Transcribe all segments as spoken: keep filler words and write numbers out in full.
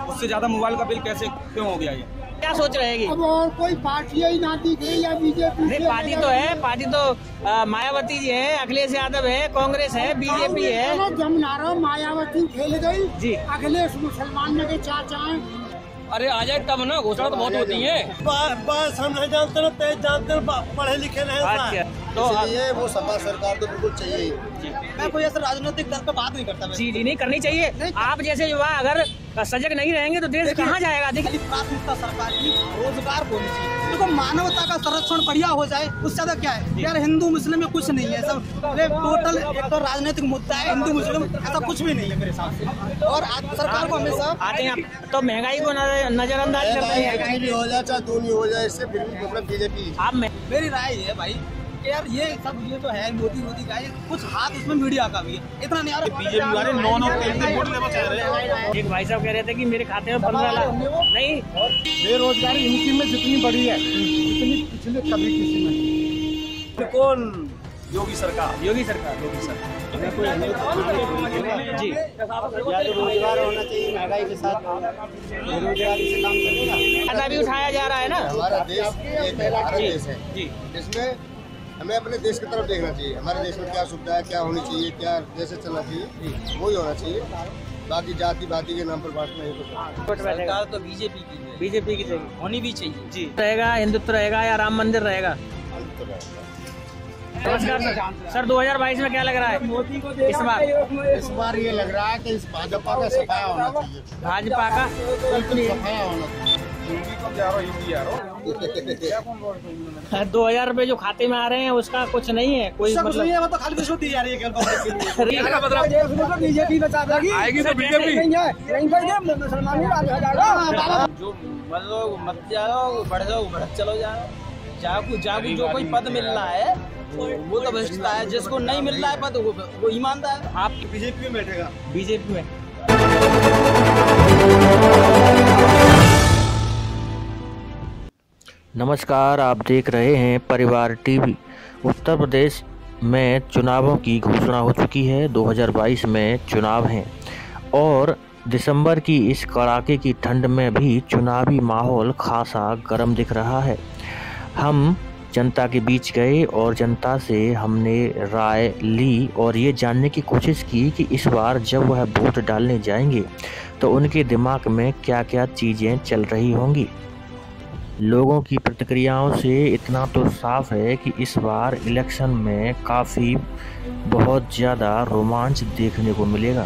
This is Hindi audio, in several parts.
उससे ज्यादा मोबाइल का बिल कैसे क्यों हो गया? ये क्या सोच रहेगी? अब और कोई पार्टी ही ना दिख रही है बीजेपी। नहीं, पार्टी तो है, पार्टी तो आ, मायावती जी है, अखिलेश यादव है, कांग्रेस है, बीजेपी है। जमुनारो मायावती खेल गई जी, अखिलेश मुसलमान के चाचा हैं। अरे आ जाए तब ना, घोषणा तो बहुत होती है। बस हम नहीं जानते ना, तेज जानते पढ़े लिखे नहीं। तो ये वो सपा सरकार तो बिल्कुल चाहिए। मैं कोई ऐसा राजनीतिक दल पे बात नहीं करता। जी जी नहीं करनी चाहिए। आप जैसे युवा अगर सजग नहीं रहेंगे तो देश कहाँ जाएगा? देखिए, प्राथमिकता सरकार की रोजगार को होनी चाहिए। देखो, मानवता का संरक्षण बढ़िया हो जाए, उससे ज्यादा क्या है यार? हिंदू मुस्लिम में कुछ नहीं है, सब टोटल एक तो राजनीतिक मुद्दा है। हिंदू मुस्लिम ऐसा कुछ भी नहीं है मेरे हिसाब से। और आज सरकार को हमेशा आते हैं तो महंगाई को नजरअंदाज करते हैं। महंगाई भी हो जाए चाहे दूनी हो जाए, इससे फिर भी मतलब बीजेपी। आप मेरी राय है भाई यार, ये सब ये तो है मोदी मोदी का, कुछ हाथ इसमें मीडिया का भी है। इतना नहीं आ रहा बीजेपी वाले नौ नौ वोट लेना चाह रहे हैं। एक भाई साहब कह रहे थे कि मेरे खाते में पंद्रह लाख नहीं। बेरोजगारी इनकी में जितनी बड़ी है उतनी पिछले कभी किसी में। कौन? योगी सरकार। योगी सरकार योगी सरकार जी। या तो रोजगार होना चाहिए, महंगाई के साथ बेरोजगारी से काम चलेगा। खाना भी उठाया जा रहा है ना। हमारा देश एक भारत देश है जी, इसमें हमें अपने देश की तरफ देखना चाहिए। हमारे देश में क्या सुविधा है, क्या होनी चाहिए, क्या जैसे चलना चाहिए वही होना चाहिए। बाकी जाति भाती के नाम पर बांटना ही तो सरकार तो बीजेपी की है, बीजेपी की चाहिए, होनी भी चाहिए जी। रहेगा हिंदुत्व रहेगा या राम मंदिर रहेगा? नमस्कार सर। सर दो हज़ार बाईस में क्या लग रहा है इस बार? इस बार ये लग रहा है कि इस भाजपा का सफाया होना चाहिए। भाजपा का सफाया होना चाहिए। दो हजार रूपए जो खाते में आ रहे हैं उसका कुछ नहीं है, कोई मतलब नहीं है, वो तो खाली रिश्वत दी जा रही है बीजेपी बचा देगी, आएगी तो बीजेपी। जो मतलब मत जाओ, बढ़ जाओ, बढ़त चलो जाओ, जागू जागू जो कोई पद मिल रहा है वो तो भ्रष्टता है। जिसको नहीं मिल रहा है पद वो, वो ईमानदार है। आप बीजेपी में बैठेगा, बीजेपी में। नमस्कार, आप देख रहे हैं परिवार टीवी। उत्तर प्रदेश में चुनावों की घोषणा हो चुकी है। दो हज़ार बाईस में चुनाव हैं और दिसंबर की इस कड़ाके की ठंड में भी चुनावी माहौल खासा गर्म दिख रहा है। हम जनता के बीच गए और जनता से हमने राय ली और ये जानने की कोशिश की कि इस बार जब वह वोट डालने जाएंगे तो उनके दिमाग में क्या क्या चीज़ें चल रही होंगी। लोगों की प्रतिक्रियाओं से इतना तो साफ है कि इस बार इलेक्शन में काफ़ी बहुत ज़्यादा रोमांच देखने को मिलेगा।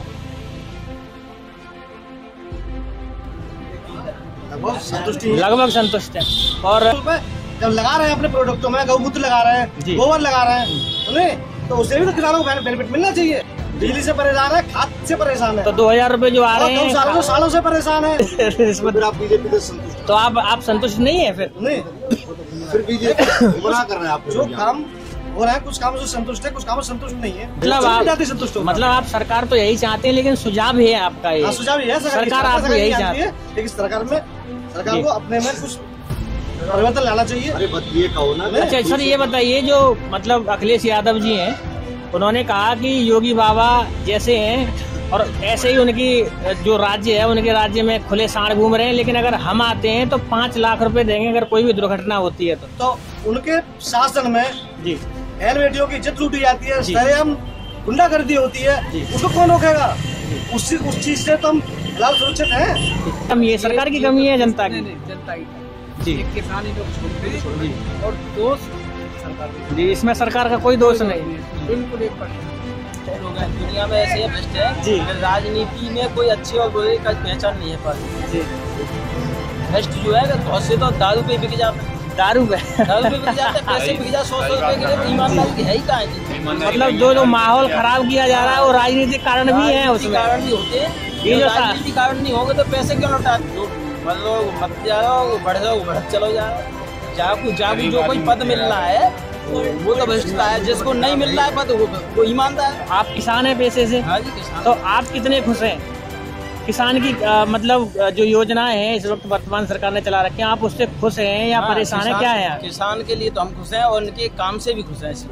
लगभग संतुष्ट है। और जब लगा रहे हैं अपने प्रोडक्टों में गौमूत्र लगा रहे हैं, गोबर लगा रहे हैं, तो उससे भी तो किसानों को बेनिफिट मिलना चाहिए। बिजली से परेशान है, खाद से परेशान है, तो दो हजार रूपए जो आ रहे हैं सालों सालों से परेशान है। फिर आप बीजेपी से संतुष्ट? तो आप आप संतुष्ट नहीं है फिर? नहीं, फिर बीजेपी गुनाह कर रहे हैं आप। जो काम हो रहा है कुछ कामों से संतुष्ट है, कुछ कामों से संतुष्ट नहीं है। मतलब आप संतुष्ट मतलब आप सरकार तो यही चाहते हैं, लेकिन सुझाव है आपका ये? सुझाव है सरकार आपको यही चाहती है, लेकिन सरकार में सरकार को अपने में कुछ परिवर्तन लाना चाहिए। अरे ये कहो ना। अच्छा सर, ये बताइए, जो मतलब अखिलेश यादव जी हैं, उन्होंने कहा कि योगी बाबा जैसे हैं और ऐसे ही उनकी जो राज्य है उनके राज्य में खुले सांड घूम रहे हैं, लेकिन अगर हम आते हैं तो पाँच लाख रुपए देंगे अगर कोई भी दुर्घटना होती है तो। तो उनके शासन में जी बहन बेटियों की इज्जत लूटी जाती है, सरेआम गुंडागर्दी होती है, उसको कौन रोकेगा? उस उस चीज से तो हम फिलहाल सुरक्षित हैं। हम ये सरकार की कमी है, जनता की? जनता की जी, किसानी लोग छोटे और दोष सरकार जी, इसमें सरकार का कोई दोष नहीं। बिल्कुल एक लोग हैं दुनिया में ऐसे भ्रष्ट है जी। राजनीति में कोई अच्छे और बुरे का पहचान नहीं है पर जी। भ्रष्ट जो है बहुत से तो दारू पे बिक जाते हैं, दारू पे दारू पे बिक जाते हैं, पैसे बिक जाते सौ सौ रुपए के लिए। ईमानदारी है ही कहाँ है? मतलब जो जो माहौल खराब किया जा रहा है वो राजनीतिक कारण भी है, उसमें कारण भी होते हैं। ये जो राजनीतिक कारण नहीं होंगे तो पैसे क्यों लौटा? मतलब मत जाओ, बढ़ जाओ, बढ़त चलो जाओ, जागू जागू जो कोई पद मिल रहा है वो तो भ्रष्टता है। जिसको नहीं मिल रहा है पद वो, वो ईमानदार है। आप किसान हैं पैसे से? हाँ जी, किसान। तो आप कितने खुश हैं किसान की आ, मतलब जो योजनाएं हैं इस वक्त वर्तमान सरकार ने चला रखी हैं, आप उससे खुश हैं या हाँ, परेशान है, क्या है? किसान के लिए तो हम खुश हैं और उनके काम से भी खुश हैं इसी बात।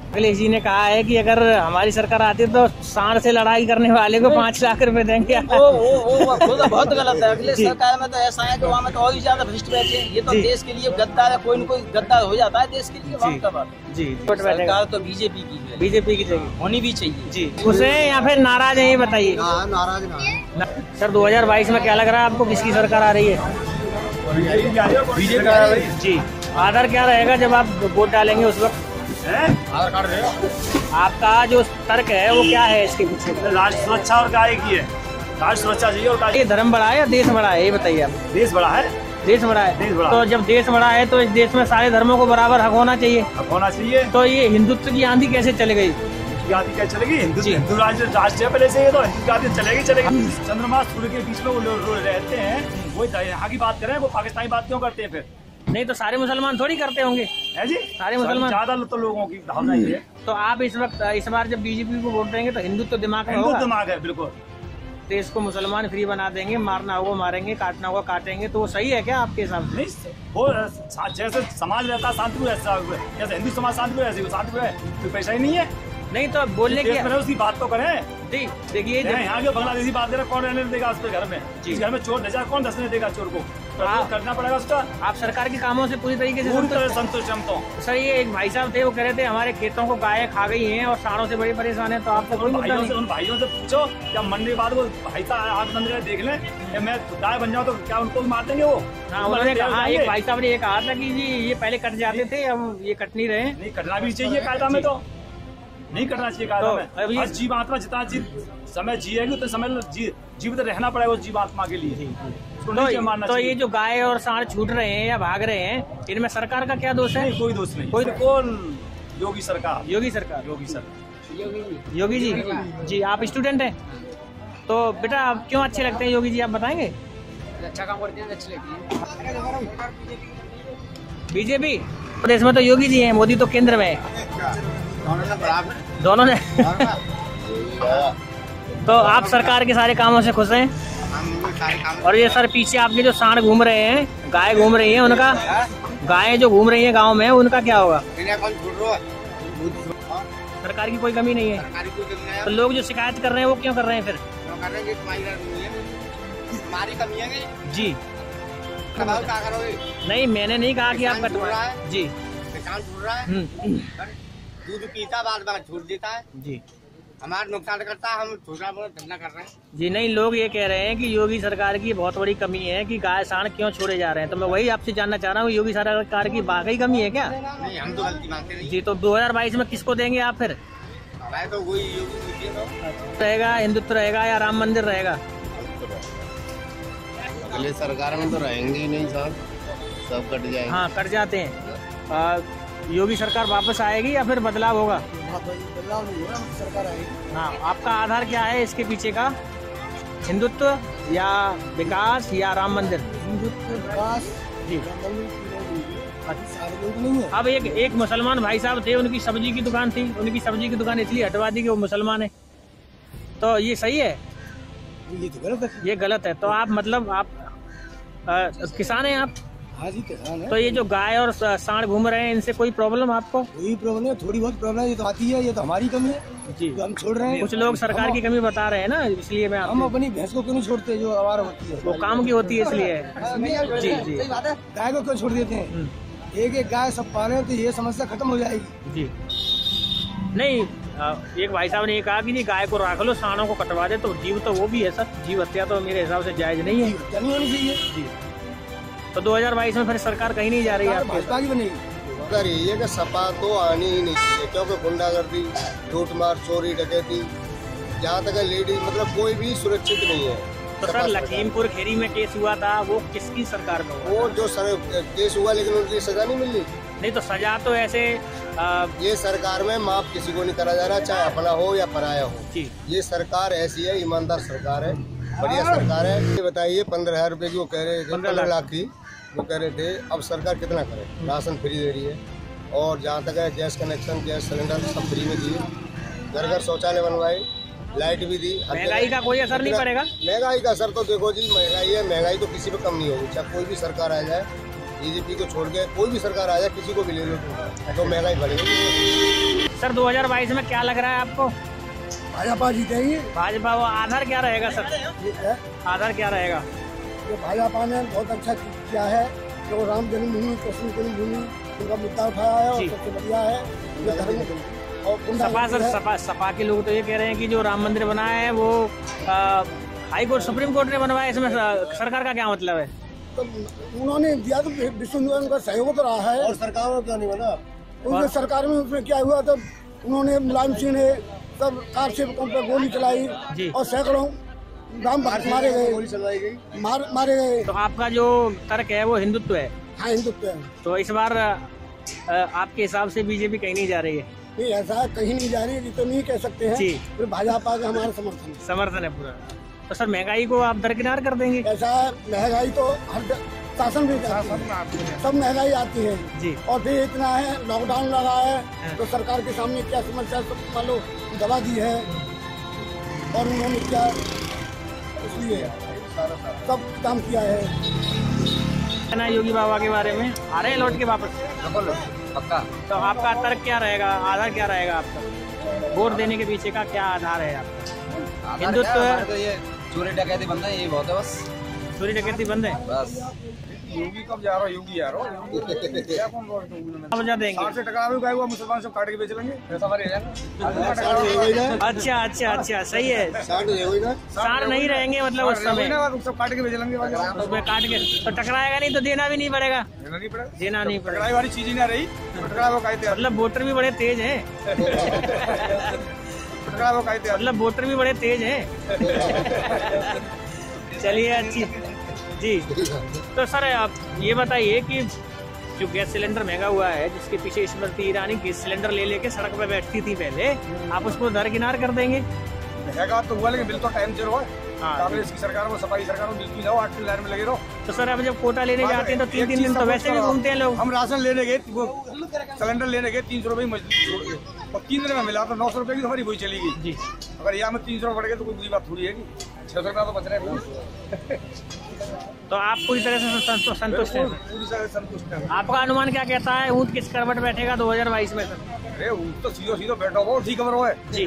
अखिलेश जी ने कहा है कि अगर हमारी सरकार आती है तो सांड से लड़ाई करने वाले को पाँच लाख रुपए देंगे। वो वो वो वो तो बहुत गलत है। अखिलेश सरकार में तो ऐसा है कि वहाँ में तो और ही ज्यादा भ्रष्ट बैठे हैं। ये तो देश के लिए गद्दार है, कोई न कोई गद्दार हो जाता है देश के लिए। वहाँ का बात जी सरकार तो बीजेपी की है, बीजेपी की जगह होनी भी चाहिए जी। उसे या फिर नाराज है ये बताइए। नाराज ना सर दो हज़ार बाईस में क्या लग रहा है आपको, किसकी सरकार आ रही है? बीजेपी। जी। आधार क्या रहेगा जब आप वोट डालेंगे उस वक्त? आधार कार्ड रहेगा। आपका जो तर्क है वो क्या है इसके पीछे? राष्ट्र सुरक्षा और काय की है, राष्ट्र सुरक्षा चाहिए। और ये धर्म बड़ा है या देश बड़ा है ये बताइए आप। देश बड़ा है। देश बड़ा है। देश बड़ा तो जब देश बड़ा है तो इस देश में सारे धर्मों को बराबर हक होना चाहिए। अब होना चाहिए। तो ये हिंदुत्व की आंधी कैसे चले गई? आदि क्या चलेगी? हिंदू हिंदू राज्य राष्ट्र है पहले से, ये तो हिंदू की आदि चलेगी चलेगी। चंद्रमा सूर्य के बीच में वो लोग रहते हैं, वो यहाँ की बात करें, वो पाकिस्तानी बात क्यों करते हैं फिर? नहीं तो सारे मुसलमान थोड़ी करते होंगे है जी, सारे मुसलमान। ज्यादा तो लोगों की भावना ये है। तो आप इस वक्त इस बार जब बीजेपी को वोट देंगे तो हिंदुत्व दिमाग में हिंदू होगा। दिमाग है बिल्कुल। देश को मुसलमान फ्री बना देंगे, मारना होगा मारेंगे, काटना होगा काटेंगे, तो वो सही है क्या आपके हिसाब से? नहीं, वो जैसे समाज रहता शांतिपूर्ण, जैसे हिंदू समाज शांतिपूर्ण ऐसे शांतिपूर्ण है, कोई पैसा ही नहीं है। नहीं तो बोलने की उसकी बात तो करें। जी देखिए यहाँ के बांग्लादेशी बात दे रहा, कौन रहने देगा उसके घर में? जिस घर में चोर भेजा कौन दसने देगा चोर को? तो करना पड़ेगा उसका। आप सरकार के कामों से पूरी तरीके से पूरी तरह संतुष्ट हम तो। सर ये एक भाई साहब थे, वो कह रहे थे हमारे खेतों को गायें खा गई हैं और सांडों से बड़ी परेशान है। तो आपको कोई मुद्दा नहीं? उन भाइयों से पूछो, क्या मरने के बाद वो भाई साहब आग बंद कर देख लें, मैं गाय बन जाऊँ तो क्या उनको भी मार देंगे वो? हाँ उन्होंने कहा, एक भाई साहब ने ये कहा था कि जी ये पहले कट जाते थे, अब ये कट नहीं रहे। नहीं कटना भी चाहिए कायदा में, तो नहीं करना चाहिए कायदा में। अभी हर जीव आत्मा जितना जी समय जिएगी उतने समय जी, जीवित रहना पड़ेगा उस जीव आत्मा के लिए। तो, तो ये जो गाय और सांड छूट रहे हैं या भाग रहे हैं, इनमें सरकार का क्या दोष है? नहीं, कोई दोष नहीं। कोई कौन? योगी सरकार। योगी सरकार। योगी सरकार। योगी जी जी आप स्टूडेंट हैं तो बेटा आप क्यों अच्छे लगते हैं योगी जी, आप बताएंगे? अच्छा काम करते हैं, अच्छी लगती है। बीजेपी प्रदेश में तो योगी जी हैं, मोदी तो केंद्र में है। दोनों ने तो आप सरकार के सारे कामों से खुश हैं? और ये सर पीछे आपके जो सांड घूम रहे हैं, गाय घूम रही हैं, उनका गायें जो घूम रही हैं गांव में, उनका क्या होगा? सरकार की कोई कमी नहीं है। तो लोग जो शिकायत कर रहे हैं वो क्यों कर रहे हैं फिर? जी नहीं, मैंने नहीं कहा कि आप कटवाएं जी। दूध पीता बाद बाद छूट देता है जी, हमारा नुकसान करता है, हम छोटा मोटा धंधा कर रहे हैं जी। नहीं, लोग ये कह रहे हैं कि योगी सरकार की बहुत बड़ी कमी है कि गाय सांड क्यों छोड़े जा रहे हैं। तो मैं वही आपसे जानना चाह रहा हूँ, योगी सरकार की वाकई कमी है क्या? नहीं, हम तो गलती मानते नहीं जी। तो दो हजार बाईस में किसको देंगे आप फिर? तो वही योगी रहेगा, हिंदुत्व रहेगा या राम मंदिर रहेगा? अगले सरकार में तो रहेंगे ही नहीं सर, सब कट जाएंगे। हाँ कट जाते हैं। आ, योगी सरकार वापस आएगी या फिर बदलाव होगा? बदलाव नहीं होगा, सरकार आएगी। हाँ, आपका आधार क्या है इसके पीछे का? हिंदुत्व या विकास या राम मंदिर? हिंदुत्व, विकास जी। सारे लोग नहीं है। अब एक एक मुसलमान भाई साहब थे, उनकी सब्जी की दुकान थी, उनकी सब्जी की दुकान इसलिए हटवा दी कि वो मुसलमान है। तो ये सही है? ये तो गलत है। ये गलत है। तो आप मतलब आप आ, किसान हैं आप? हाँ जी किसान है। तो ये जो गाय और सांड घूम रहे हैं, इनसे कोई प्रॉब्लम आपको? कोई प्रॉब्लम है, थोड़ी बहुत प्रॉब्लम है, ये तो आती है, ये तो हमारी कमी है जी, तो हम छोड़ रहे हैं। कुछ लोग सरकार की कमी बता रहे हैं ना, इसलिए मैं हम अपनी भैंस को क्यों नहीं छोड़ते जो आवारा होती है? वो काम की होती है इसलिए। जी जी गाय को क्यों छोड़ देते हैं? एक एक गाय सब पाले तो ये समस्या खत्म हो जाएगी जी। नहीं, एक भाई साहब ने ये कहा कि नहीं गाय को रख लो, सांडों को कटवा दे, तो जीव तो वो भी है सर, जीव हत्या तो मेरे हिसाब से जायज नहीं है। नहीं होनी चाहिए जी। तो दो हजार बाईस में फिर सरकार कहीं नहीं जा रही है भाजपा की बनेगी। अगर ये कि सपा तो आनी ही नहीं चाहिए, क्योंकि गुंडागर्दी, लूट मार, चोरी डकैती, जहाँ तक लेडीज मतलब कोई भी सुरक्षित नहीं है। तो सर लखीमपुर खेरी में केस हुआ था, वो किसकी सरकार में हुआ? वो जो सर केस हुआ लेकिन उनकी सजा नहीं मिली। नहीं तो सजा तो ऐसे आ, ये सरकार में माफ किसी को नहीं करा जा रहा, चाहे अपना हो या पराया हो। जी। ये सरकार ऐसी है, ईमानदार सरकार है, बढ़िया सरकार है। ये बताइए पंद्रह हजार रुपए की वो कह रहे थे, पंद्रह लाख की वो कह रहे थे, अब सरकार कितना करे? राशन फ्री दे रही है, और जहाँ तक है गैस कनेक्शन, गैस सिलेंडर सब फ्री में दिए, घर घर शौचालय बनवाए, लाइट भी दी। महंगाई का कोई असर नहीं पड़ेगा? महंगाई का असर तो देखो जी, महंगाई है, महंगाई तो किसी पे कम नहीं होगी, चाहे कोई भी सरकार आ जाए, बीजेपी को छोड़ के कोई भी सरकार आ जाए, किसी को भी ले लो तो महंगाई बढ़ेगी। सर दो हज़ार बाईस में क्या लग रहा है आपको? भाजपा जीतेगी। भाजपा, वो आधार क्या रहेगा सर? आधार क्या रहेगा? ये भाजपा ने बहुत अच्छा किया है, जो राम जन्मभूमि, कृष्ण जन्मभूमि उनका मुद्दा उठाया है और सबसे बढ़िया है ये धर्म। और सपा सर सपा सपा के लोग तो ये कह रहे हैं कि जो राम मंदिर बना है वो हाई कोर्ट, सुप्रीम कोर्ट ने बनवाया, इसमें सरकार का क्या मतलब है? तो उन्होंने दिया तो विश्व हिंदू उनका सहयोग तो रहा है। और सरकार में क्यों नहीं बना? उनके सरकार में उसमें क्या हुआ, तब उन्होंने मुलायम सिंह ने सब कार सेवकों पर गोली चलाई और सैकड़ों राम भक्त मारे गए, गोली चलवाई गई, मार मारे गए। तो आपका जो तर्क है वो हिंदुत्व है? हाँ, हिंदुत्व है। तो इस बार आपके हिसाब से बीजेपी कहीं नहीं जा रही है? नहीं, ऐसा कहीं नहीं जा रही है, तो नहीं कह सकते हैं। फिर भाजपा का हमारा समर्थन है। समर्थन है पूरा। तो सर महंगाई को आप दरकिनार कर देंगे? ऐसा महंगाई तो हर शासन भी सब महंगाई आती है जी। और फिर इतना है, लॉकडाउन लगा है तो सरकार के सामने क्या समस्या, मान लो दवा दी है और उन्होंने क्या इसलिए सब काम किया है। ना योगी बाबा के बारे में आ रहे हैं लौट के वापस? पक्का। तो आपका तर्क क्या रहेगा, आधार क्या रहेगा आपका? वोट देने के पीछे का क्या आधार है आपका? हिंदुत्व है? तो ये चोरी डकैती बंद है, ये बहुत है बस। चोरी डकैती बंद है बस। योगी कब जा रहा है? योगी जा रहा है क्या कौन अब जा देंगे? से टकरा भी गए हुआ मुसलमान सब काट के बेच लेंगे, पैसा हमारे जाएगा। अच्छा अच्छा अच्छा, सही है। सार नहीं रहेंगे मतलब उस समय सब काट के बेच लेंगे, उसमें काट के तो टकराएगा नहीं तो देना भी नहीं पड़ेगा? देना नहीं पड़ेगा, देना नहीं पड़ेगा। टकराई वाली चीज ही ना रही, टकरा वो कहते मतलब वोटर भी बड़े तेज हैं। टकरा वो कहते मतलब वोटर भी बड़े तेज हैं। चलिए अच्छी जी। तो सर आप ये बताइए कि जो गैस सिलेंडर महंगा हुआ है, जिसके पीछे स्मृति ईरानी गैस सिलेंडर ले लेके सड़क पे बैठती थी पहले, आप उसको दरकिनार कर देंगे? महंगा तो हुआ लेकिन बिल तो टाइम से हुआ। कांग्रेस की सरकार में, सफाई सरकार में बिल की जाओ, आठ की लाइन में लगे रहो। तो सर अब जब कोटा लेने जाते हैं तो तीन तीन दिन तो वैसे भी घूमते हैं लोग। हम राशन लेने गए, वो सिलेंडर लेने गए, तीन सौ रुपये मजदूरी और तीन दिन में मिला तो नौ सौ रुपये की हमारी वही चली गई जी। अगर यहाँ में तीन सौ बढ़ गए तो कोई बुरी बात थोड़ी है कि छह सौ रुपया तो बच रहे हैं। तो आप पूरी तरह से संतुष्ट हैं? पूरी तरह से संतुष्ट हैं। आपका अनुमान क्या कहता है, ऊँट किस करवट बैठेगा दो हजार बाईस में? सर अरे ऊँट तो सीधो सीधो बैठा हुआ ठीक खबर है जी।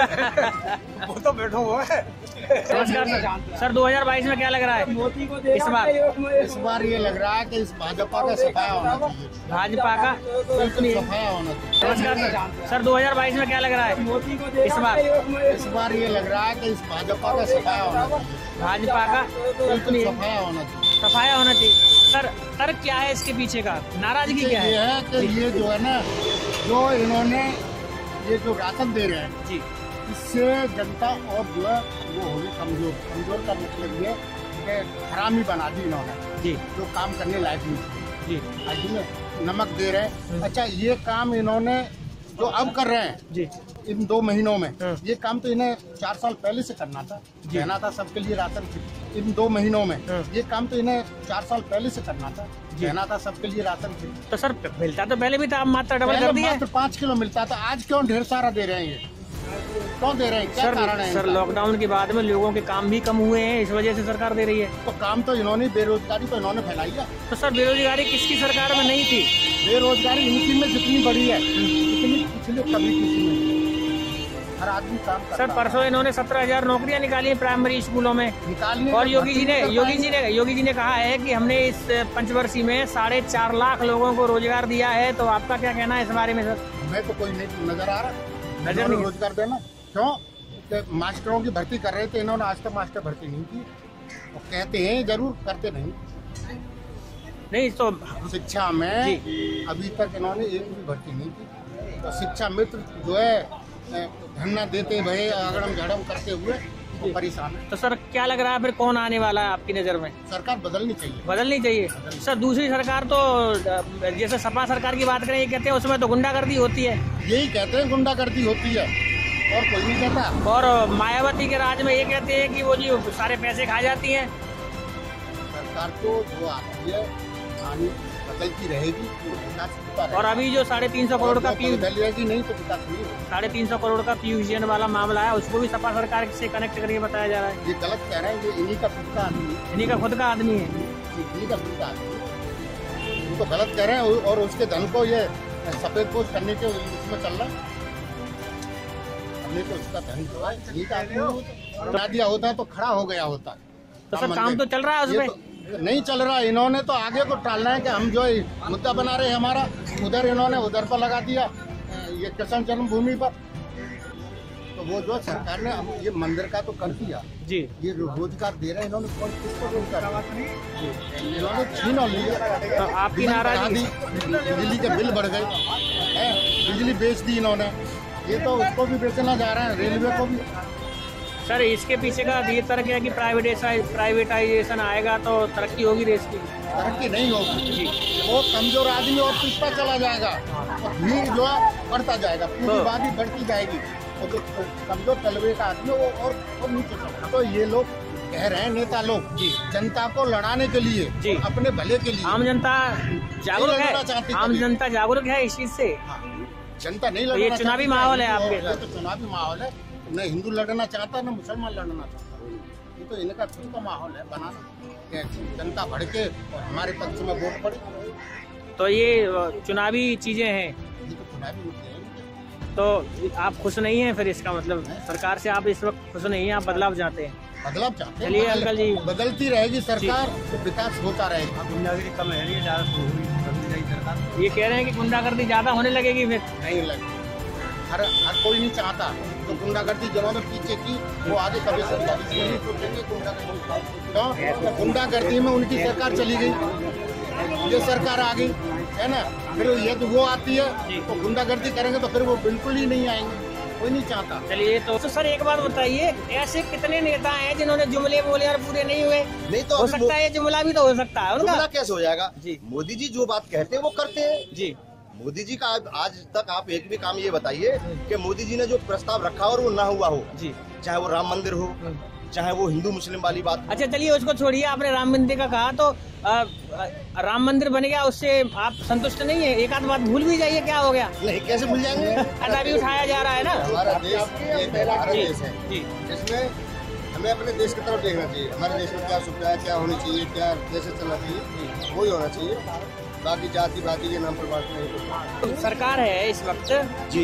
वो तो बैठा हुआ है। नमस्कार सर, सर दो हजार बाईस में क्या लग रहा है इस बार? इस बार ये लग रहा है कि इस भाजपा का सफाया होना चाहिए, भाजपा का सफाया होना चाहिए। नमस्कार सर, सर दो हजार बाईस में क्या लग रहा है इस बार? इस बार ये लग रहा है कि इस भाजपा का सफाया होना चाहिए, भाजपा का सफाया होना चाहिए, सफाया होना चाहिए। सर तर्क क्या है इसके पीछे का, नाराजगी क्या ये है? है कि ये जो है ना, जो इन्होंने ये जो राशन दे रहे हैं जी, इससे जनता और जो है वो होगी कमजोर। कमजोर का मतलब ये कि हरामी बना दी इन्होंने जी, जो काम करने लायक नहीं जी आज में नमक दे रहे हैं। अच्छा, ये काम इन्होंने जो अब कर रहे हैं जी, इन दो महीनों में, ये काम तो इन्हें चार साल पहले से करना था, कहना था सबके लिए राशन फ्री। इन दो महीनों में ये काम तो इन्हें चार साल पहले से करना था, कहना था सबके लिए राशन फ्री। तो सर मिलता तो पहले भी था, अब मात्रा डबल कर दिया। मात्र पाँच किलो मिलता था, आज क्यों ढेर सारा दे रहे हैं? ये क्यों दे रहे हैं? क्या सर कारण है? सर लॉकडाउन के बाद में लोगों के काम भी कम हुए हैं, इस वजह से सरकार दे रही है। तो काम तो इन्होंने, बेरोजगारी तो इन्होंने फैलाई है। तो सर बेरोजगारी किसकी सरकार में नहीं थी? बेरोजगारी इनकी में जितनी बड़ी है इतनी पिछले कभी किसी में नहीं। हर आदमी काम करता सर परसों इन्होंने सत्रह हजार नौकरियां निकाली हैं प्राइमरी स्कूलों में, निकालिए। और योगी जी ने योगी जी ने योगी जी ने कहा है कि हमने इस पंचवर्षीय में साढ़े चार लाख लोगों को रोजगार दिया है। तो आपका क्या कहना है इस बारे में सर? हमें तो कोई नहीं नजर आ रहा, नजर नहीं रोजगार देना क्यों? तो मास्टरों की भर्ती कर रहे थे इन्होंने, आज तक मास्टर भर्ती नहीं की। वो कहते हैं जरूर, करते नहीं। नहीं तो शिक्षा में अभी तक इन्होंने एक भी भर्ती नहीं की। तो शिक्षा मित्र जो है धरना देते भले अगड़म झड़म करते हुए वो परेशान है। तो सर क्या लग रहा है फिर कौन आने वाला है आपकी नज़र में? सरकार बदलनी चाहिए, बदलनी चाहिए। सर दूसरी सरकार तो जैसे सपा सरकार की बात करें, ये कहते हैं उसमें तो गुंडागर्दी होती है। यही कहते हैं गुंडागर्दी होती है, और कोई नहीं कहता। और मायावती के राज में ये कहते हैं कि वो जी सारे पैसे खा जाती हैं। सरकार तो जो आती है आनी बदलती रहेगी, विकास होता रहेगा। और अभी जो साढ़े तीन सौ करोड़ का पीयूष बदल जाएगी नहीं तो विकास नहीं होगा। साढ़े तीन सौ करोड़ का पीयूष जैन वाला मामला है, उसको भी सपा सरकार से कनेक्ट करके बताया जा रहा है। ये गलत कह रहे हैं, ये इन्हीं का खुद का आदमी है, इन्हीं का खुद का आदमी है। इन्हीं का खुद का आदमी है। हम तो गलत कह रहे हैं और उसके धन को ये सफेद पोस्ट करने के उसमें चल रहा है। हमने तो उसका धन जो है ठीक आदमी बना दिया होता है तो खड़ा हो गया होता। तो सर काम तो चल रहा है उसमें? तो नहीं चल रहा। इन्होंने तो आगे को टालना है कि हम जो मुद्दा बना रहे हैं हमारा, उधर इन्होंने उधर पर लगा दिया, ये किसान जन्मभूमि पर। तो वो जो सरकार ने ये मंदिर का तो कर दिया जी, ये रोजगार दे रहे हैं इन्होंने, कौन किसको रोजगार इन्होंने छीन और लिया। तो आपकी नाराजगी? बिजली के बिल बढ़ गए, बिजली बेच दी इन्होंने, ये तो उसको भी बेचना जा रहे हैं, रेलवे को भी। सर इसके पीछे का ये तर्क है कि प्राइवेटाइजेशन प्राइवेटाइजेशन आएगा तो तरक्की होगी देश की? तरक्की नहीं होगी जी, वो कमजोर आदमी और पिछड़ा चला जाएगा और भीड़ जो है बढ़ता जाएगा, पूरी आबादी बढ़ती जाएगी और जो कमजोर तलबे का आदमी वो और, और नीचे चला। तो ये लोग कह रहे हैं नेता लोग जी जनता को लड़ाने के लिए जी, अपने भले के लिए। आम जनता जागरूक है? आम जनता जागरूक है इस चीज से? जनता नहीं लड़ना। ये चुनावी माहौल है आपके? ये तो चुनावी माहौल है, न हिंदू लड़ना चाहता न मुसलमान लड़ना चाहता, ये तो इनका खुद का माहौल है बनाना, जनता भड़के और हमारे पक्ष में वोट पड़े। तो ये चुनावी चीजें हैं, ये तो चुनावी मुद्दे हैं। तो आप खुश नहीं हैं फिर? इसका मतलब सरकार से आप इस वक्त खुश नहीं हैं, आप बदलाव चाहते हैं? बदलाव चाहते हैं। चलिए अंकल जी, बदलती रहेगी सरकार तो विकास होता रहेगा। गुंडागिरी कम है, सरकार ये कह रहे हैं कि गुंडागर्दी ज्यादा होने लगेगी फिर? नहीं लगेगी, हर हर कोई नहीं चाहता। तो गुंडागर्दी जिन्होंने पीछे की वो आगे कभी नहीं सोचेंगे। गुंडागर्दी गुंडागर्दी में उनकी सरकार चली गई, ये सरकार आ गई है ना, फिर ये तो वो आती है तो गुंडागर्दी करेंगे तो फिर वो बिल्कुल ही नहीं आएंगे, कोई नहीं चाहता। चलिए तो, तो सर एक बात बताइए, ऐसे कितने नेता हैं जिन्होंने जुमले बोले और पूरे नहीं हुए? नहीं तो हो सकता है जुमला भी तो हो सकता है उनका। जुमला कैसे हो जाएगा जी? मोदी जी जो बात कहते हैं वो करते हैं जी। मोदी जी का आज तक आप एक भी काम ये बताइए कि मोदी जी ने जो प्रस्ताव रखा और वो ना हुआ हो जी, चाहे वो राम मंदिर हो, चाहे वो हिंदू मुस्लिम वाली बात। अच्छा चलिए उसको छोड़िए, आपने राम मंदिर का कहा तो आ, आ, राम मंदिर बन गया, उससे आप संतुष्ट नहीं है? एक आध बात भूल भी जाइए, क्या हो गया? नहीं कैसे भूल जाएंगे, अदा भी उठाया जा रहा है ना। हमारा देश एक भारत देश है जी, इसमें हमें अपने देश की तरफ देखना चाहिए। हमारे देश में क्या सुविधा है, क्या होनी चाहिए, क्या कैसे चलना चाहिए, वही होना चाहिए। बाकी जाति बाति के नाम पर बात नहीं। सरकार है इस वक्त जी,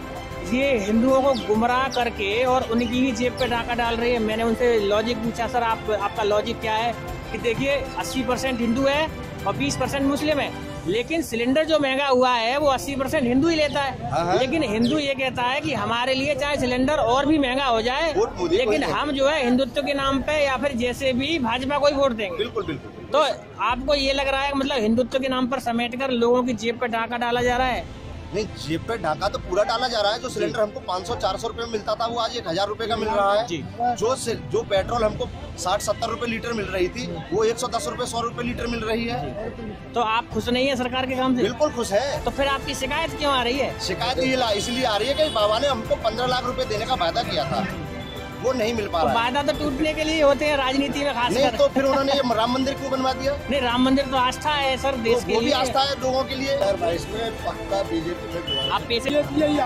ये हिंदुओं को गुमराह करके और उनकी ही जेब पे डाका डाल रही है। मैंने उनसे लॉजिक पूछा, सर आप आपका लॉजिक क्या है? कि देखिए अस्सी परसेंट हिंदू है और बीस परसेंट मुस्लिम है, लेकिन सिलेंडर जो महंगा हुआ है वो अस्सी परसेंट हिंदू ही लेता है। लेकिन हिंदू ये कहता है कि हमारे लिए चाहे सिलेंडर और भी महंगा हो जाए, लेकिन हम जो है हिंदुत्व के नाम पे या फिर जैसे भी भाजपा को ही वोट देंगे। बिल्कुल बिल्कुल। तो आपको ये लग रहा है मतलब हिंदुत्व के नाम पर समेटकर लोगों की जेब पे डाका डाला जा रहा है? नहीं, जेब पे ढाका तो पूरा डाला जा रहा है। जो सिलेंडर हमको पाँच सौ चार सौ रुपए में मिलता था वो आज एक हजार रुपए का मिल रहा है जी। जो जो पेट्रोल हमको साठ सत्तर रुपए लीटर मिल रही थी वो एक सौ दस रुपए सौ रुपए लीटर मिल रही है। तो आप खुश नहीं है सरकार के काम से? बिल्कुल खुश है। तो फिर आपकी शिकायत क्यों आ रही है? शिकायत ये इसलिए आ रही है कि बाबा ने हमको पंद्रह लाख रुपए देने का वादा किया था, वो नहीं मिल पा रहा है। वादा तो टूटने के लिए होते हैं राजनीति में खास नहीं, तो फिर उन्होंने ये राम मंदिर क्यों बनवा दिया? नहीं, राम मंदिर तो आस्था है सर देश तो के वो लिए। भी आस्था है लोगों के लिए। इसमें पक्का बीजेपी। आप पैसे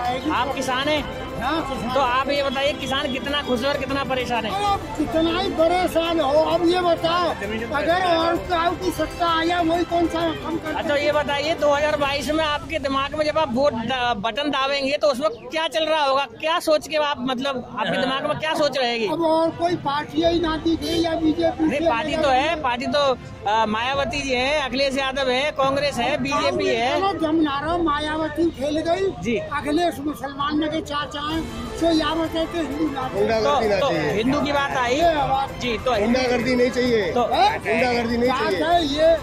आप किसान हैं तो आप ये बताइए किसान कितना खुश है और कितना परेशान है? कितना ही परेशान हो। अब ये बताओ अगर और की सत्ता आया वही कौन सा काम करता? अच्छा ये बताइए दो हज़ार बाईस में आपके दिमाग में जब आप वोट बटन दावेंगे तो उस वक्त क्या चल रहा होगा? क्या सोच के आप मतलब आपके दिमाग में क्या सोच रहेगी? अब और कोई पार्टी ही ना दिखे या बीजेपी? नहीं, पार्टी तो है, पार्टी तो आ, मायावती जी है, अखिलेश यादव है, कांग्रेस है, बीजेपी है। जमनारो मायावती खेल गई जी, अखिलेश मुसलमान में के चाचा हैं तो यहाँ बताते हिंदू ना। तो, तो हिंदू की बात आई जी, तो गुंडागर्दी नहीं चाहिए, तो गुंडागर्दी नहीं चाहिए ये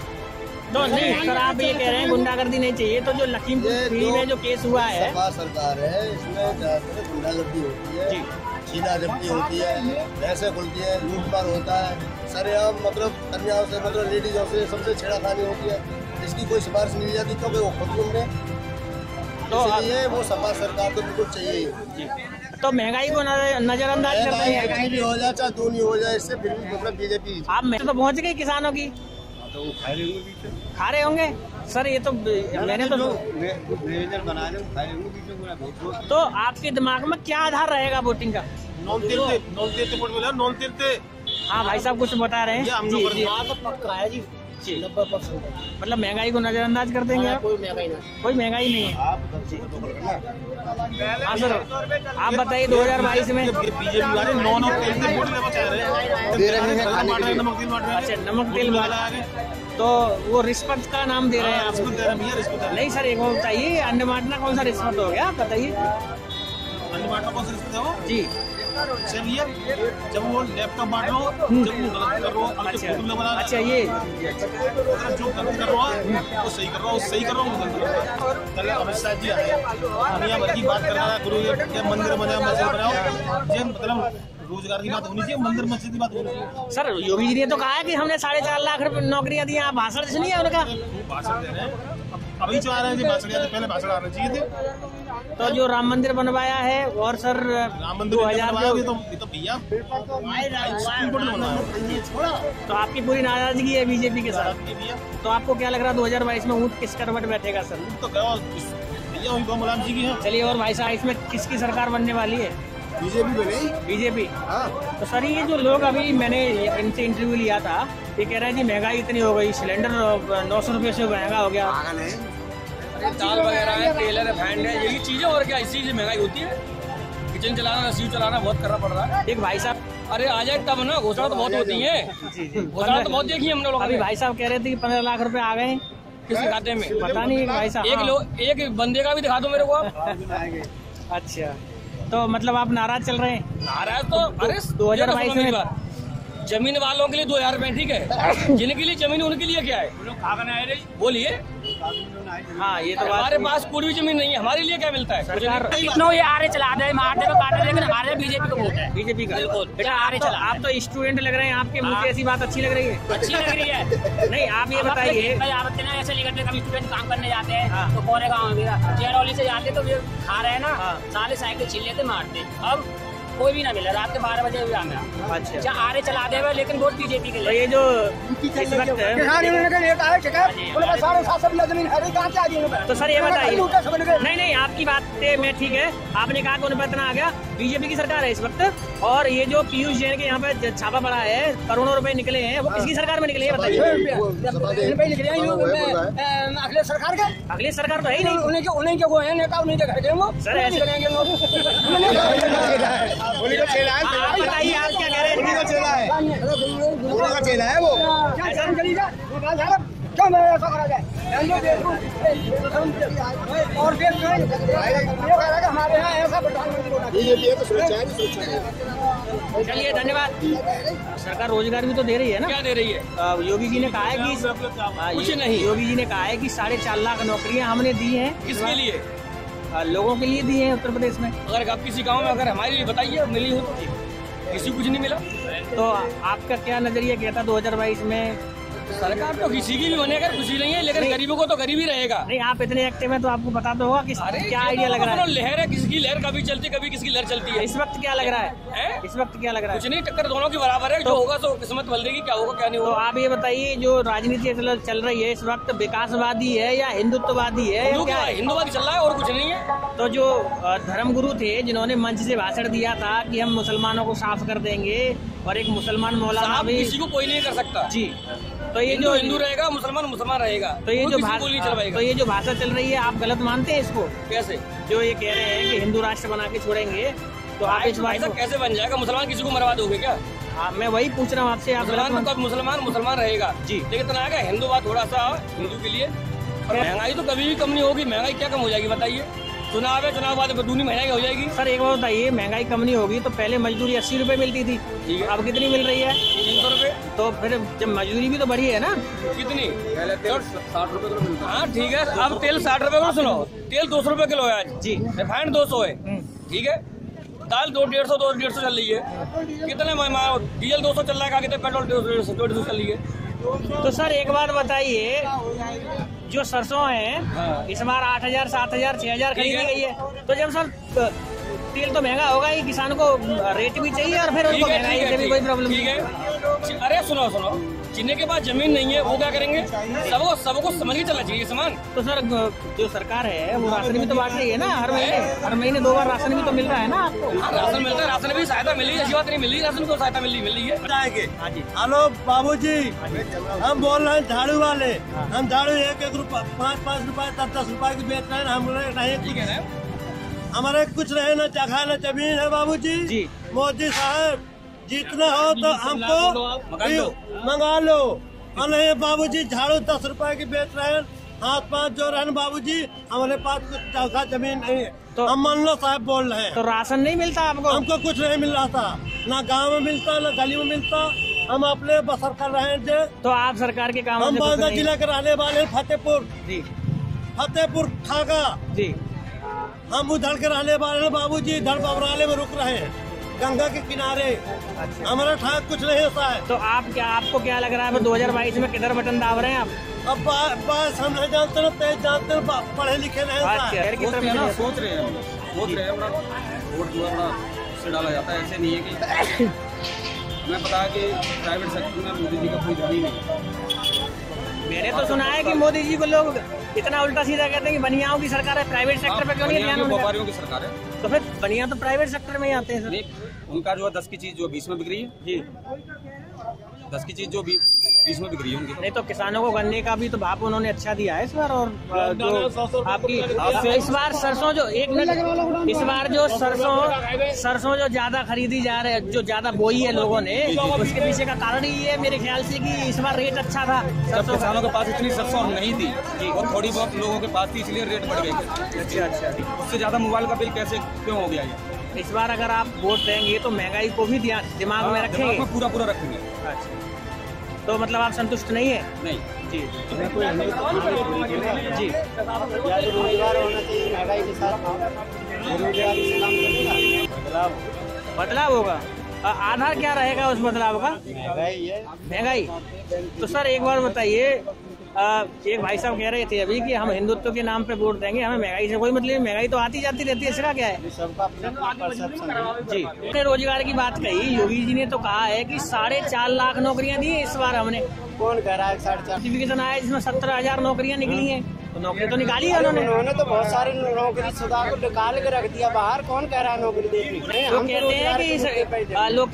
तो नहीं सर आप ये कह रहे हैं गुंडागर्दी नहीं चाहिए। तो जो लखीमपुर खीरी में जो केस हुआ है, सपा सरकार है, इसमें ज्यादातर गुंडागर्दी होती है जी, छीना जब्ती होती है, भैंसे खुलती है, लूटमार होता है, सरेआम मतलब कन्याओं से मतलब लेडीजों से सबसे छेड़खानी होती है। इसकी कोई सिफारिश नहीं जाती क्योंकि वो खुद घूम रहे, तो इसलिए वो सपा सरकार को बिल्कुल चाहिए। तो महंगाई को नजरअंदाज कर रही है, कहीं भी हो जाए चाहे दूनी हो जाए, इससे फिर भी मतलब बीजेपी। आप में तो पहुँच गई किसानों की, तो वो खा रहे होंगे खा रहे होंगे सर। ये तो मैंने तो बना रहे खा रहे होंगे। तो आपके दिमाग में क्या आधार रहेगा वोटिंग का? नॉन तीर्थे नॉन तीर्थे वोट मिला, नॉन तीर्थे हाँ भाई साहब कुछ बता रहे हैं जी जी पक्का है जी जी नब्बे परसेंट मतलब महंगाई को नजरअंदाज कर देंगे आप? कोई महंगाई नहीं कोई महंगाई नहीं है। हाँ सर आप बताइए दो हजार बाईस में बीजेपी वाले नौ नौ तेल के बोर्ड दे रहे हैं, नमक तेल बांट रहे हैं। अच्छा नमक तेल वाला तो वो रिश्वत का नाम दे रहे हैं आप? नहीं सर एक वो बताइए अन्य बांटना कौन सा रिश्वत हो गया बताइए? अन्य बांटना कौन सा रिश्वत है वो? जी चलिए जब वो लैपटॉप बांट रहा हो जब वो गलत कर रहा हो अच्छा अच्छा ये जो गलत कर रहा है वो सही कर रहा हो सही कर रहा हूँ। कल अमित शाह जी आए दुनिया भर की बात कर रहा है गुरु ये मंदिर बनाओ मस्जिद बनाओ ये मतलब रोजगार की बात होनी चाहिए, मंदिर मस्जिद की बात होनी चाहिए। सर योगी जी ने तो कहा है कि हमने साढ़े चार लाख रुपए नौकरियां दी। आप भाषण सुनिए उनका। भाषण दे रहे हैं अभी जो आ रहे हैं भाषण पहले भाषण आना चाहिए थे। तो जो राम मंदिर बनवाया है और सर राम मंदिर बनवाया तो तो भैया तो आपकी पूरी नाराजगी है बीजेपी के साथ। तो आपको क्या लग रहा है दो हजार बाईस में ऊँट किस करवट बैठेगा सर? तो भैया वही मुलायम जी की है। चलिए और भाई साहब इसमें किसकी सरकार बनने वाली है? बीजेपी बनेगी। बीजेपी तो सर ये जो लोग अभी मैंने इनसे इंटरव्यू लिया था ये कह रहे हैं जी महंगाई इतनी हो गई सिलेंडर नौ सौ रुपये से महंगा हो गया। दाल वगैरह है तेल है रिफाइंड है यही चीजें और क्या इसी से महंगाई होती है। किचन चलाना रसीव चलाना बहुत करना पड़ रहा है। एक भाई साहब अरे आ जाए तब ना घोषणा तो बहुत होती है घोषणा तो बहुत देखी हमने लोग। अभी भाई साहब कह रहे थे कि पंद्रह लाख रुपए आ गए किसी खाते में पता नहीं भाई साहब। एक लोग एक बंदे का भी दिखा दो मेरे को आप। अच्छा तो मतलब आप नाराज चल रहे हैं? नाराज तो अरे दो हजार बाईस में जमीन वालों के लिए दो हजार रुपए ठीक है जिनके लिए जमीन उनके लिए क्या है बोलिए। हाँ ये तो हमारे पास कोई जमीन नहीं है हमारे लिए क्या मिलता है? कितनों ये आरे चला दे मारते में काटे लेकिन हमारे बीजेपी को वोट है। बीजेपी का बेटा आरे चला। आप तो स्टूडेंट लग रहे हैं आपके मुझे ऐसी बात अच्छी लग रही है? अच्छी लग रही है। नहीं आप ये बताइए ऐसे लेकर कभी स्टूडेंट काम करने जाते हैं तो कोरे गाँव में चेरौली से जाते तो खा रहे हैं ना साले साइकिल छीन लेते मारते। अब कोई भी ना मिला रात के बारह बजे भी आ गया। अच्छा आरे चला दे हुए लेकिन वोट बीजेपी के लिए। ये जो इस वक्त तो सर ये बताइए नहीं नहीं आपकी बात मैं ठीक है आपने कहा कि उन्हें इतना आ गया बीजेपी की सरकार है इस वक्त। और ये जो पीयूष जैन के यहाँ पे छापा पड़ा है करोड़ों रुपए निकले हैं वो किसकी सरकार में निकले हैं बताइए? अगले सरकार के अगली सरकार तो है ही नहीं। उन्हें जो उन्हें जो वो है नेता उन्हें घर के वो सर ऐसे आप बताइए आप क्या कह रहे हैं? चेला है का चेला है वो क्यों मैं ऐसा करा जाए और देश में हमारे यहाँ ऐसा चलिए धन्यवाद। सरकार रोजगार भी तो दे रही है ना? क्या दे रही है? योगी जी ने कहा है कि कुछ नहीं योगी जी ने कहा है कि साढ़े चार लाख नौकरियां हमने दी हैं। किसके लिए? लोगों के लिए दी हैं उत्तर प्रदेश में। अगर आप किसी गांव में अगर हमारे लिए बताइए मिली हो तो किसी कुछ नहीं मिला। तो आपका क्या नजरिया कहता दो हजार बाईस में? सरकार तो किसी की भी होने का खुशी नहीं है लेकिन गरीबों को तो गरीब ही रहेगा। नहीं आप इतने एक्टिव हैं तो आपको पता तो होगा कि क्या आइडिया लग रहा है? लहर है किसकी लहर कभी चलती कभी किसकी लहर चलती है। इस वक्त क्या लग रहा है? इस वक्त क्या लग रहा है? कुछ नहीं टक्कर दोनों की बराबर है। जो होगा तो किस्मत बदल देगी क्या होगा क्या नहीं होगा। तो आप ये बताइए जो राजनीति चल रही है इस वक्त विकासवादी है या हिंदुत्ववादी है या क्या? हिंदुवादी चल रहा है और कुछ नहीं है। तो जो धर्मगुरु थे जिन्होंने मंच से भाषण दिया था कि हम मुसलमानों को साफ कर देंगे और एक मुसलमान मौलाना भी किसी को कोई नहीं कर सकता जी। तो ये जो हिंदू रहेगा मुसलमान मुसलमान रहेगा तो ये जो भाषा तो ये जो भाषा चल रही है आप गलत मानते हैं इसको? कैसे? जो ये कह रहे हैं कि हिंदू राष्ट्र बना के छोड़ेंगे तो आप इस बात को कैसे बन जाएगा? मुसलमान किसी को मरवा दोगे क्या? हाँ मैं वही पूछ रहा हूँ आपसे। आप मुसलमान तो मुसलमान मुसलमान रहेगा जी लेकिन इतना आएगा हिंदू बात थोड़ा सा हिंदू के लिए। और महंगाई तो कभी भी कम नहीं होगी। महंगाई क्या कम हो जाएगी बताइए? चुनाव है चुनाव बाद दूनी महंगाई हो जाएगी। सर एक बात बताइए महंगाई कम नहीं होगी तो पहले मजदूरी अस्सी रुपए मिलती थी अब कितनी मिल रही है? तीन सौ रूपए। तो फिर जब मजदूरी भी तो बढ़ी है ना? कितनी? पहले तेल साठ रुपए किलो। हाँ ठीक है अब तेल साठ रुपए को सुनो तेल दो सौ रुपए किलो है आज जी। रिफाइंड दो सौ है ठीक है। दाल दो डेढ़ सौ दो डेढ़ सौ चल रही है। कितने डीजल दो सौ चल रहा है कितने पेट्रोल डेढ़ सौ चल रही है। तो सर एक बात बताइए जो सरसों है हाँ। इस बार आठ हजार सात हजार छह हजार खरीदी गई है तो जब सर तेल तो महंगा होगा ही, किसान को रेट भी चाहिए और फिर उनको महंगाई से भी कोई प्रॉब्लम ठीक है। अरे सुनो सुनो, जिन्हें के पास जमीन नहीं है वो क्या करेंगे? सबको सबको समझ के चलना चाहिए सामान। तो सर जो सरकार है वो राशन भी तो बांट रही है ना, हर महीने हर महीने दो बार राशन भी तो मिल रहा है ना आपको। राशन मिलता है, राशन भी सहायता मिली है, ऐसी बात नहीं मिल रही, राशन को सहायता मिली मिल रही है। हाँ जी। हेलो बाबूजी, हम बोल रहे हैं झाड़ू वाले। हम झाड़ू एक एक रुपया पाँच पाँच रुपए दस दस रुपए की बेच रहे हैं। हम नहीं, हमारे कुछ रहे न जगह न जमीन है बाबूजी। मोदी साहब जितना हो तो हमको मंगा लो। और नहीं बाबूजी, झाड़ू दस रुपए की बेच रहे हैं, हाथ पाँच जो रहे बाबूजी, हमारे पास कुछ जगह जमीन नहीं है। तो हम मान लो साहब बोल रहे हैं, तो राशन नहीं मिलता आपको? हमको कुछ नहीं मिल रहा था, ना गांव में मिलता ना गली में मिलता। हम अपने बसर कर रहे हैं। तो आप सरकार के काम? हम बांदा जिला के रहने वाले फतेहपुर जी, फतेहपुर ठागा जी। हम उधर के रहने वाले हैं बाबूजी, इधर बबराले में रुक रहे हैं, गंगा के किनारे। अच्छा। हमारा ठाक कुछ नहीं होता है। तो आप क्या, आपको क्या लग रहा है दो हजार बाईस में किधर बटन दाब रहे हैं आप? अब बस हम नहीं जानते ना, तेज जानते हैं, पढ़े लिखे नहीं होता है। सोच रहे हैं सोच रहे हैं सोच रहे हैं वोट जो है अपना उससे डाला जाता है। ऐसे नहीं है कि हमें पता है कि प्राइवेट सेक्टर में मोदी जी का कोई ध्यान ही नहीं। मैंने तो सुना है कि मोदी जी को लोग इतना उल्टा सीधा कहते हैं कि बनियाओं की सरकार है, प्राइवेट सेक्टर पे क्यों नहीं ध्यान? व्यापारियों की सरकार है, तो फिर बनिया तो प्राइवेट सेक्टर में ही आते हैं सर। उनका जो है दस की चीज जो बीस में बिक रही है जी, दस की चीज जो बीस में बिक रही है उनकी। नहीं तो किसानों को गन्ने का भी तो भाव उन्होंने अच्छा दिया है इस बार। और जो आपकी इस बार सरसों जो एक मिनट इस बार जो सरसों सरसों जो ज्यादा खरीदी जा रहे है, जो ज्यादा बोई है लोगों ने, उसके पीछे का कारण ही है मेरे ख्याल से कि इस बार रेट अच्छा था। जब किसानों के पास इतनी सरसों नहीं थी और थोड़ी बहुत लोगों के पास थी, इसलिए रेट बढ़ गई। अच्छा अच्छा, उससे ज्यादा मोबाइल का बिल कैसे क्यों हो गया ये? इस बार अगर आप वोट देंगे तो महंगाई को भी दिमाग में रखेंगे? पूरा पूरा रखेंगे। अच्छा, तो मतलब आप संतुष्ट नहीं है? नहीं जी जी। रोजगार होना चाहिए, महंगाई के साथ बेरोजगारी से काम चलेगा, बदलाव बदलाव होगा। आधार क्या रहेगा उस बदलाव का? महंगाई है। महंगाई। तो सर एक बार बताइए, एक भाई साहब कह रहे थे अभी कि हम हिंदुत्व के नाम पे वोट देंगे, हमें महंगाई से कोई मतलब, महंगाई तो आती जाती रहती है, इसका क्या है? सबका अपना परसेप्शन है जी। हमने रोजगार की बात कही, योगी जी ने तो कहा है कि साढ़े चार लाख नौकरियां दी इस बार हमने। कौन कह रहा है साढ़े चार? नोटिफिकेशन आया जिसमें सत्तर हजार नौकरियां निकली हैं, तो नौकरी तो निकाली है उन्होंने। उन्होंने तो बहुत सारी नौकरी सुधा को निकाल के रख दिया बाहर। कौन कह रहा है नौकरी देने? तो कहते हैं कि लोग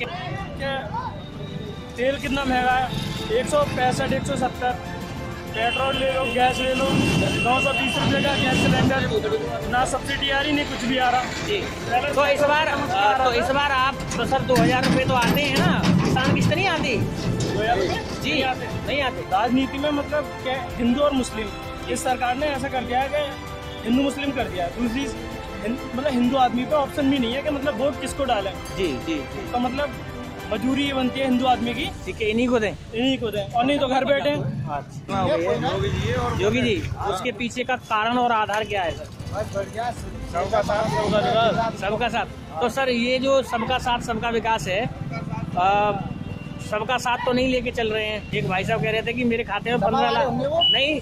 तेल कितना महंगा है, एक सौ पैंसठ एक सौ सत्तर। पेट्रोल ले लो, गैस ले लो, नौ सौ तीस रुपये का गैस सिलेंडर, ना सब्सिडी आ रही नहीं कुछ भी आ रहा जी। तो इस बार तो इस बार आप तो सर दो हजार रुपये तो आते हैं ना, किसान किस्त नहीं आती? दो हजार रुपये जी आते नहीं आते। राजनीति में मतलब क्या, हिंदू और मुस्लिम, इस सरकार ने ऐसा कर दिया है कि हिंदू मुस्लिम कर दिया है। दूसरी मतलब हिंदू आदमी पे ऑप्शन भी नहीं है कि मतलब वोट किसको डालें। जी जी। तो मतलब मजबूरी ये बनती है हिंदू आदमी की, ठीक है, इन्हीं को दें इन्हीं को दें, और नहीं तो घर बैठे। योगी जी, उसके पीछे का कारण और आधार क्या है सर? सबका साथ सबका विकास। सबका साथ। तो सर ये जो सबका साथ सबका विकास है, आ, सबका साथ तो नहीं लेके चल रहे हैं। एक भाई साहब कह रहे थे कि मेरे खाते में पंद्रह लाख नहीं।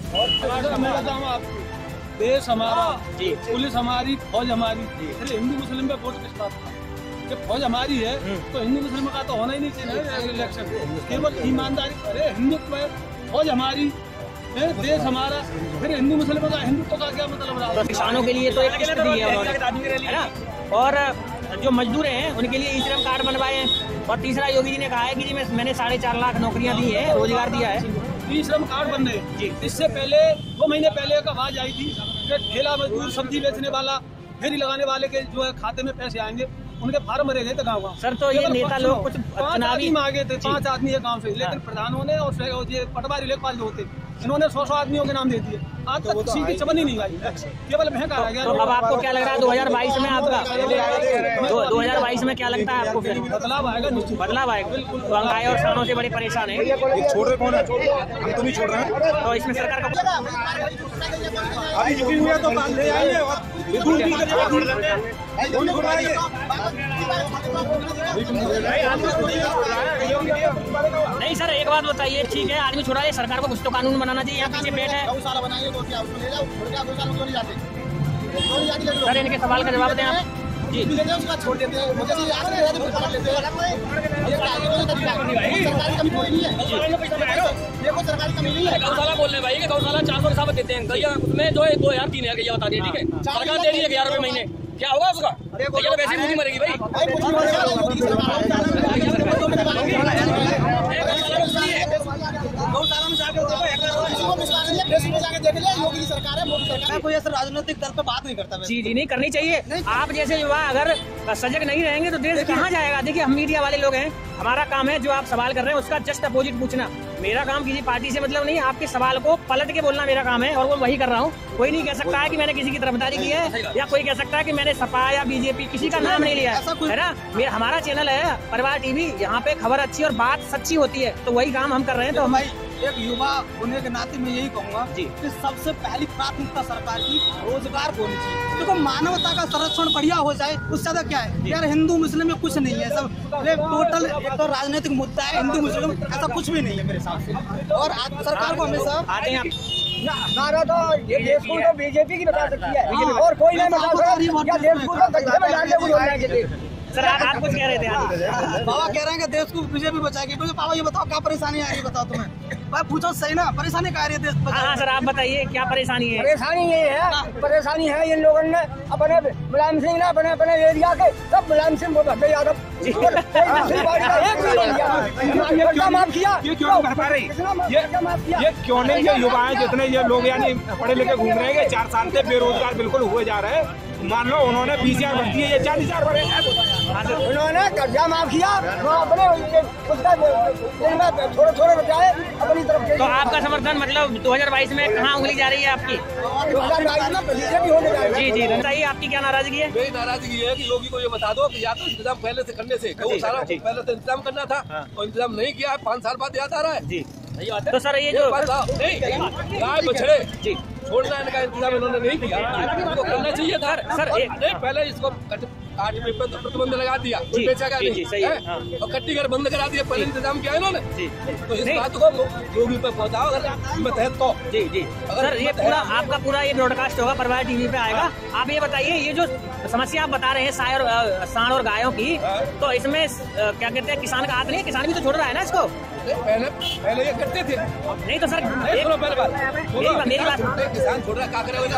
देश हमारा जी, पुलिस हमारी, फौज हमारी, हिंदू मुस्लिम पे वोट किस बात का? जब फौज हमारी है तो हिंदू मुस्लिम का तो होना ही नहीं चाहिए इलेक्शन। केवल ईमानदारी, अरे हिंदुत्व है, फौज हमारी, देश हमारा, फिर हिंदू मुस्लिम का हिंदुत्व का क्या मतलब रहा? तो किसानों के लिए तो एक किस्त दी है उन्होंने, है ना, और जो मजदूर हैं उनके लिए ई श्रम कार्ड बनवाए हैं। और तीसरा योगी जी ने कहा है कि जी मैं मैंने साढ़े चार लाख नौकरियां दी है, रोजगार दिया है। ई श्रम कार्ड बन रहे जी। इससे पहले दो महीने पहले एक आवाज आई थी कि ठेला मजदूर, सब्जी बेचने वाला, फेरी लगाने वाले के जो है खाते में पैसे आएंगे, उनके फार्म भरे गए थे गाँव गाँव। सर तो ये नेता लोग कुछ चुनावी मांगे थे, पांच आदमी है गाँव से, लेकिन प्रधानों ने और पटवारी लेखपाल जो होते इन्होंने सौ सौ आदमियों के नाम दे दिए। आज तक किसी की चमन ही नहीं आई, केवल महंगा रह गया। तो अब आपको क्या लग रहा है दो हजार बाईस में आपका दो हजार बाईस में क्या लगता है आपको? फिर बदलाव आएगा, निश्चित बदलाव आएगा। तो महंगाई और किसानों से बड़े परेशान है। छोड़ रहे कौन है? हम तो नहीं छोड़ रहे हैं। तो इसमें सरकार का अभी जो भी हुआ तो बात ले आइए और नहीं सर एक बात बताइए, ठीक है आदमी छुड़ा है, सरकार को कुछ तो कानून बनाना चाहिए। यहाँ पीछे पेट है सर, इनके सवाल का जवाब दें आप। जी लेते हैं उसके बाद छोड़ देते हैं। मुझे याद नहीं रहता पकड़ लेते हैं। ये सरकारी कमी कोई नहीं है, ये कोई सरकारी कमी नहीं है। गौशाला बोल रहे भाई कि गौशाला चार सौ हिसाब देते हैं गैया, उसमें जो है दो हजार तीन हजार गैया बता दिए, ठीक है सरकार दे रही है ग्यारह रुपए महीने, क्या होगा उसका? गैया तो वैसे ही मुझे मरेगी भाई। मैं कोई ऐसा राजनीतिक दल पे बात नहीं करता। जी जी नहीं करनी चाहिए। आप जैसे युवा अगर सजग नहीं रहेंगे तो देश कहाँ जाएगा? देखिए हम मीडिया वाले लोग हैं, हमारा काम है जो आप सवाल कर रहे हैं उसका जस्ट अपोजिट पूछना। मेरा काम किसी पार्टी से मतलब नहीं, आपके सवाल को पलट के बोलना मेरा काम है और वो वही कर रहा हूँ। कोई नहीं कह सकता है कि मैंने किसी की तरफदारी की है या कोई कह सकता है कि मैंने सपा या बीजेपी किसी का नाम नहीं लिया है, है ना। मेरा हमारा चैनल है परिवार टीवी, यहाँ पे खबर अच्छी और बात सच्ची होती है, तो वही काम हम कर रहे हैं। तो हमारी एक युवा होने के नाते मैं यही कहूँगा कि सबसे पहली प्राथमिकता सरकार की रोजगार होनी चाहिए। देखो मानवता का संरक्षण बढ़िया हो जाए उससे ज्यादा क्या है यार। हिंदू मुस्लिम में कुछ नहीं है, सब ये टोटल एक तो राजनीतिक मुद्दा है। हिंदू मुस्लिम ऐसा कुछ भी नहीं है मेरे हिसाब से। और सरकार को हमेशा आते हैं नारा तो ये देश को तो बीजेपी की बता सकती है और कोई नहीं बता सकता। देश को तो सर आप कुछ कह रहे थे? बाबा कह रहे हैं कि देश को बीजेपी बचाएगी। बाबा ये बताओ क्या परेशानी आ रही है, बताओ तुम्हें भाई पूछो सही ना, परेशानी क्या आ रही है देश? हाँ सर आप बताइए क्या परेशानी है? परेशानी ये है, परेशानी है इन लोगों ने अपने मुलायम सिंह ने अपने अपने एरिया के सब मुलायम सिंह को भगते यादव माफ किया। ये क्यों नहीं कर पा रही? ये क्यों नहीं? ये युवा है जितने ये लोग यानी पढ़े लिखे घूम रहे हैं, चार साल से बेरोजगार बिल्कुल हुए जा रहे हैं। मान लो उन्होंने बीस हजार भर दिए, ये चालीस हजार भरे। उन्होंने कर्जा माफ किया, अपने थोड़े थोड़े बचाए अपनी तरफ। तो आपका समर्थन मतलब दो हजार बाईस में कहाँ उंगली जा रही है आपकी? जी जी बताइए आपकी क्या नाराजगी है? मेरी नाराजगी है कि योगी को ये बता दो कि या तो इंतजाम पहले से करने से तो सारा पहले से इंतजाम करना था और इंतजाम नहीं किया, पाँच साल बाद याद आ रहा है। जी तो सर ये जो गाय बछड़े जी छोड़ना इनका इंतजाम इन्होंने नहीं किया, इनको करना चाहिए था सर। नहीं पहले इसको काट पे प्रतिबंध लगा दिया, बेचा गया नहीं और कट्टी घर बंद करा दिया, पहले इंतजाम किया इन्होंने। तो इस बात को योगी पे पहुँचाओ अगर तो। जी जी सर ये पूरा आपका पूरा ये ब्रॉडकास्ट होगा, परिवार टीवी पे आएगा। आप ये बताइए ये जो समस्या आप बता रहे हैं साय और सांड और गायों की, तो इसमें क्या कहते हैं किसान का हाथ नहीं है? किसान भी तो छोड़ रहा है ना इसको। पहले पहले ये करते थे, नहीं तो सर सुनो पहले बात मेरी बात किसान छोड़ रहा क्या करेगा?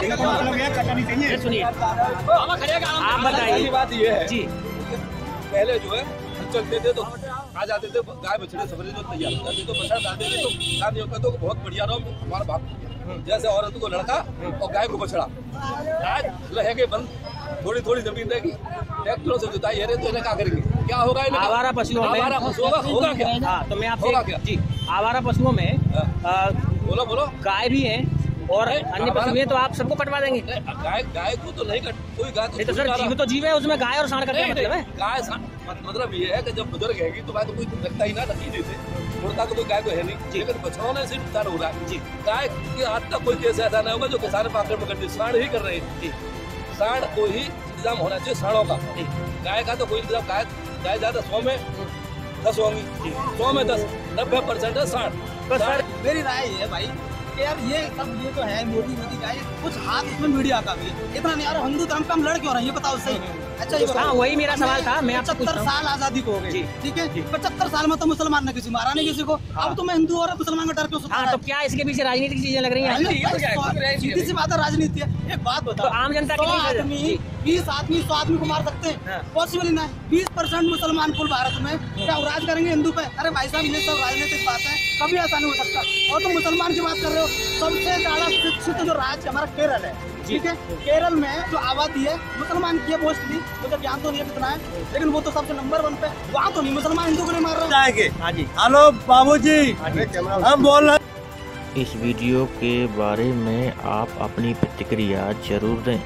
सुनिए आप बताइए। बात ये है जी पहले जो है चलते थे तो आ जाते थे गाय बछड़े सवेरे जो तैयार हो जाते तो बछड़ा डालते थे तो किसान ये कहते बहुत बढ़िया रहो हमारा बाप, जैसे औरत को लड़का और गाय को बछड़ा। आज रहेंगे बंद, थोड़ी थोड़ी जमीन रहेगी, ट्रैक्टरों से जुताई है तो इन्हें क्या करेंगे? क्या होगा इन्हें? आवारा पशुओं में आवारा पशु होगा होगा क्या? हाँ तो मैं आपसे जी आवारा पशुओं में बोलो बोलो गाय भी है और अन्य पशु भी है, तो आप सबको कटवा देंगे? गाय गाय को तो नहीं कट, कोई गाय तो सर जीव तो जीव है, उसमें गाय और सांड का क्या मतलब है? गाय मतलब ये है कि जब बुजुर्ग है तो गाय तो कोई रखता ही ना रखी जैसे छोड़ता तो कोई गाय को है नहीं, लेकिन बछड़ों ने सिर्फ नुकसान हो रहा है जी। गाय के हाथ तक कोई केस ऐसा नहीं होगा जो किसान पाकर पकड़ दी, सांड ही कर रहे हैं जी। सांड को ही इंतजाम होना चाहिए सांडों का, गाय का तो कोई इंतजाम। गाय गाय ज्यादा सौ में दस होंगी, सौ में दस नब्बे परसेंट है सांड। तो सर मेरी राय है भाई यार ये सब ये तो है मोदी मोदी का कुछ हाथ इसमें मीडिया का भी इतना नहीं। यार हिंदू धर्म का हम लड़ क्यों रहे हैं ये बताओ सही? अच्छा ये हाँ वही मेरा सवाल था। मैं पचहत्तर साल आजादी को हो गए, ठीक है? पचहत्तर साल में तो मुसलमान ने किसी मारा नहीं किसी को, अब तो मैं हिंदू और मुसलमान का डर क्यों? हाँ तो क्या इसके पीछे राजनीतिक चीजें लग रही हैं? सीधी सी बात है राजनीति है। एक बात बताओ, आम जनता आदमी बीस आदमी सौ आदमी को मार सकते हैं? पॉसिबल ना है। बीस परसेंट मुसलमान कुल भारत में क्या राज करेंगे हिंदू पे? अरे भाई साहब ये सब राजनीतिक बात है, कभी ऐसा नहीं हो सकता। और तुम मुसलमान की बात कर रहे हो, सबसे ज्यादा शिक्षित जो राज्य हमारा केरल है, ठीक है? केरल में जो आबादी है मुसलमान की है मोस्टली, मुझे ज्ञान तो नहीं है कितना है, लेकिन वो तो सबसे नंबर वन पे। वहाँ तो नहीं मुसलमान हिंदू को नहीं मार रहे हैं। हेलो बाबूजी हम बोल रहे। इस वीडियो के बारे में आप अपनी प्रतिक्रिया जरूर दें।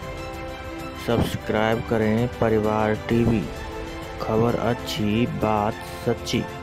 सब्सक्राइब करें परिवार टीवी, खबर अच्छी बात सच्ची।